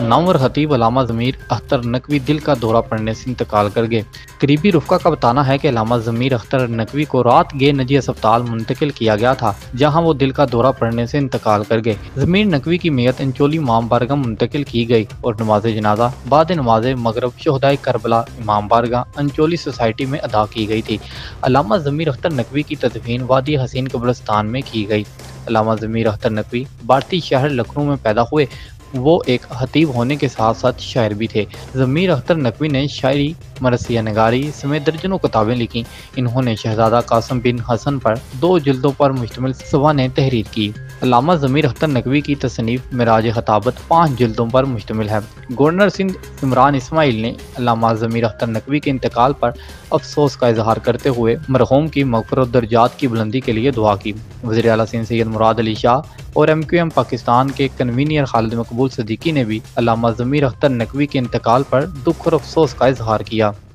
नामवर खतीब अल्लामा ज़मीर अख्तर नकवी दिल का दौरा पड़ने से इंतकाल कर गए। करीबी रफ़्क़ा का बताना है कि अल्लामा ज़मीर अख्तर नकवी को रात गे निजी अस्पताल मुंतकिल किया गया था, जहां वो दिल का दौरा पड़ने से इंतकाल कर गए। ज़मीर नकवी की मैयत अंचोली इमाम बारगाह मुंतकिल की गई और नमाज जनाजा बाद नमाज मगरब शहदाए करबला इमाम बारगाह अंचोली सोसाइटी में अदा की गई थी। अल्लामा ज़मीर अख्तर नकवी की तदफीन वादी हसीन कब्रिस्तान में की गई। अल्लामा ज़मीर अख्तर नकवी भारतीय शहर लखनऊ में पैदा हुए। वो एक खतीब होने के साथ साथ शायर भी थे। ज़मीर अख्तर नकवी ने शायरी, मरसिया नगारी समेत दर्जनों किताबें लिखी। इन्होंने शहजादा कासिम बिन हसन पर 2 जिल्दों पर मुश्तमिल सवानेह तहरीर की। अल्लामा ज़मीर अख्तर नकवी की तसनीफ़ मिराज खताबत 5 जिल्दों पर मुश्तमिल है। गवर्नर सिंध इमरान इस्माइल ने अल्लामा ज़मीर अख्तर नकवी के इंतकाल पर अफसोस का इजहार करते हुए मरहूम की मग़फ़िरत व दर्जात की बुलंदी के लिए दुआ की। वज़ीर आला सिंध सैयद मुराद अली शाह और MQM पाकिस्तान के कन्वीनियर खालिद मकबूल सिद्दीकी ने भी अल्लामा ज़मीर अख्तर नकवी के इंतकाल पर दुख और अफसोस का इजहार किया।